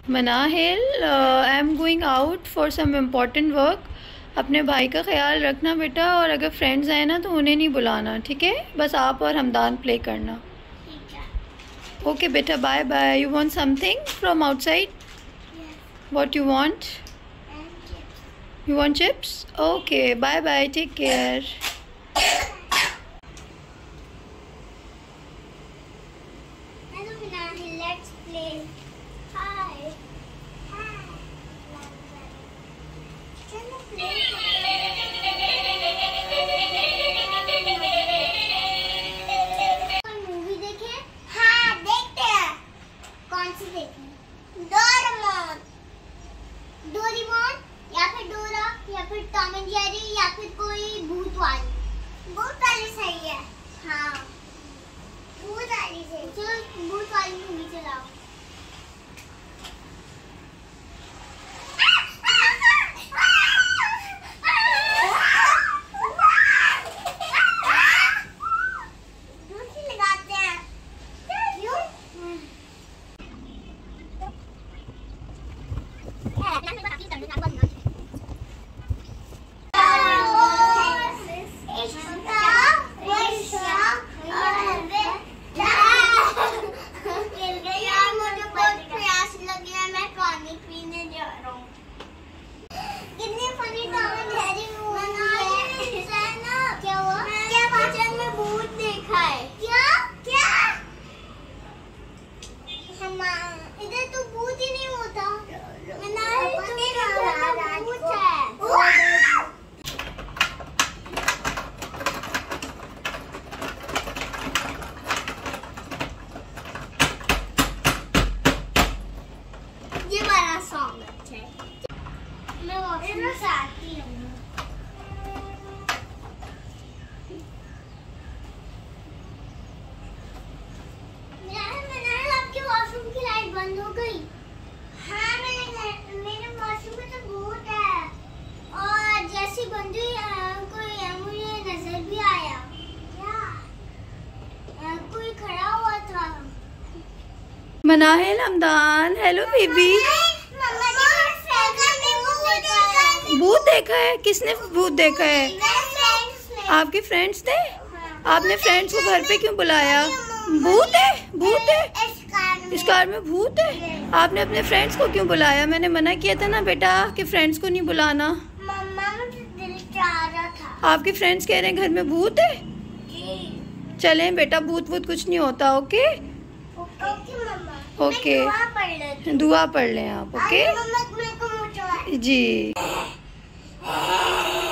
Manahil, I am going out for some important work. अपने भाई का ख्याल रखना बेटा, और अगर फ्रेंड्स आए ना तो उन्हें नहीं बुलाना, ठीक है? बस आप और हमदान प्ले करना। ओके बेटा, bye bye. You want something from outside? What you want? You want chips? Okay, bye bye, take care. Let's play. Hi. चलो play कोई मूवी देखे? हाँ देखते हैं। कौन सी देखें? डोरेमोन या फिर डोरा या फिर टॉम एंड जेरी या फिर कोई भूत वाली सही है। हाँ भूत वाली सही। चलो भूत वाली मूवी चलाओ। इधर तो भूत ही नहीं होता। ये वाला सॉन्ग अच्छा है। मैं वॉशरूम से आती हूँ। आपके वॉशरूम की लाइट बंद हो गई? हाँ मेरे वॉशरूम में तो भूत है, और जैसी बंद हुई कोई मुझे नजर भी आया। क्या? कोई खड़ा हुआ था। Manahil, Hamdan, hello baby. भूत देखा है? किसने भूत देखा है? आपके फ्रेंड्स ने? आपने फ्रेंड्स को घर पे क्यों बुलाया? भूत है? भूत है? इस कार में भूत है? आपने अपने फ्रेंड्स को क्यों बुलाया? मैंने मना किया था ना बेटा कि फ्रेंड्स को नहीं बुलाना। मम्मा मुझे दिल चाह रहा था। आपके फ्रेंड्स कह रहे हैं घर में भूत है? चलें बेटा, भूत कुछ नहीं होता। ओके ओके मम्मा। ओके, दुआ पढ़ लें आप। ओके मम्मा मेरे को जी।